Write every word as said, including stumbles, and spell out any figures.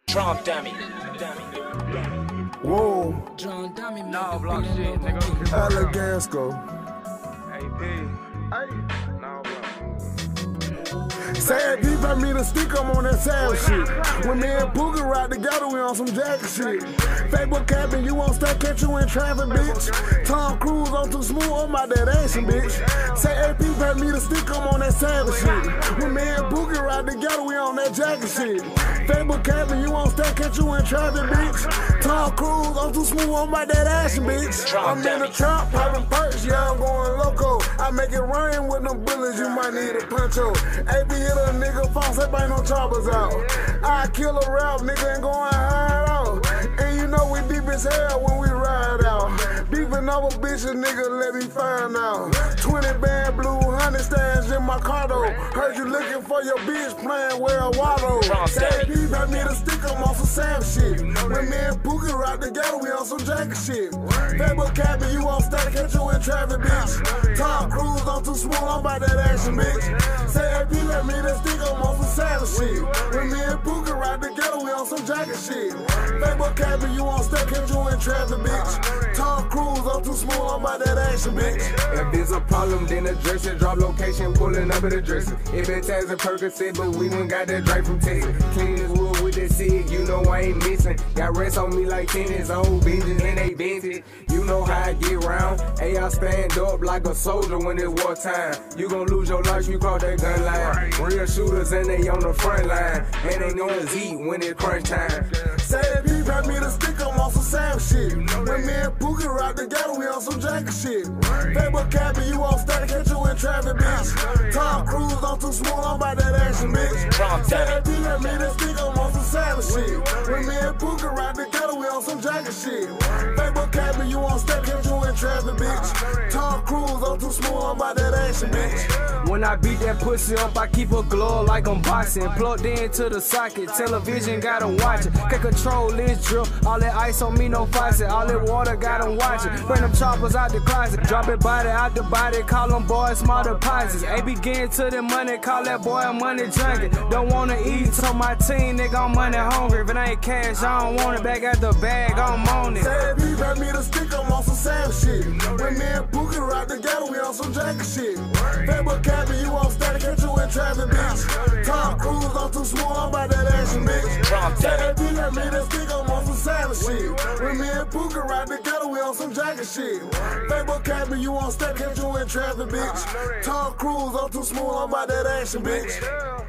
Trump dummy. Whoa. No, block shit, nigga. Allegasco. A P. Hey. No, block. Say deep, I mean a stick, I'm on that savage shit. When me and Boogie ride together, we on some jacket shit. Facebook capping, you won't start catch you in traffic, bitch. Tom Cruise on too smooth, on my dead action, bitch. Say A P, pat me the stick, I'm on that savage shit. When me and Boogie ride together, we on that jacket shit. Facebook capping, you won't start catch you in traffic, bitch. Tom Cruise on too smooth, on my dead action, bitch. I'm in the trunk, popping perks, yeah, I'm going loco. I make it rain with them bullets, you might need a puncho. A P hit a nigga false, that ain't no choppers out. I kill a rap, nigga ain't going hard out. And you know we deep as hell when we ride out. Beefing over bitches, nigga, let me find out. twenty band blue, hundred stands in my car though. Heard you looking for your bitch playing where a wallow. Say deep, I need a stick, I'm on some savage shit. When me and Pookie ride together, we on some jacket shit. Facebook capping, you won't start catch you in traffic, bitch. Tom Cruise on too smooth, I'm about that action, bitch. Say A P, let me the stick, I'm on some savage shit. When me and Pookie ride together, we on some jacket shit. Facebook capping, you won't start catch you in traffic, bitch. Tom Cruise on too smooth, I'm about that action, bitch. If there's a problem, then address it. Drop location, pulling up at the dresser. If it's as a Percocet, but we done got that drink from Texas. Clean as wood with that cig, you know I ain't missing. Got rest on me like tennis, old bitches and they vintage. You know how I get round. Hey, I stand up like a soldier when it's wartime. You gon' lose your life, you cross that gun line. Real shooters and they on the front line. And they gonna eat when it's crunch time. Say that P pat me the stick, I'm on some savage shit. When me and Pookie ride together, we on some jacket shit. Facebook capping, you won't start catch you in traffic, bitch. Tom Cruise on too smooth, I'm about that action, bitch. Say that P pat me the stick, I'm on some savage shit. When me and Pookie ride together, we on some jacket shit. Facebook capping, you won't start catch you in traffic, bitch. Tom Cruise on too smooth, I'm about that action, bitch. When I beat that pussy up, I keep a glow like I'm boxing. Plugged into the socket, television got 'em watching. Can control this drip, all that ice on me, no faucet. All that water got 'em watching. Bring them choppers out the closet, drop it body out the body. Call them boys small deposits. Ain't begin to the money, call that boy a money junkie. Don't wanna eat, so my team, nigga, I'm money hungry. If it ain't cash, I don't want it. Back at the bag, I'm on it. Say if you pat me the stick, I'm on some savage shit. When me and Pookie ride together, we on some jacket shit. Facebook capping, you won't start catch you in traffic, bitch. Tom Cruise on too smooth, I'm about that action, bitch. Say if you pat me the stick, I'm on some savage shit. When me and Pookie ride together, we on some jacket shit. Facebook capping, you won't start catch you in traffic, bitch. Tom Cruise on too smooth, I'm about that action, bitch.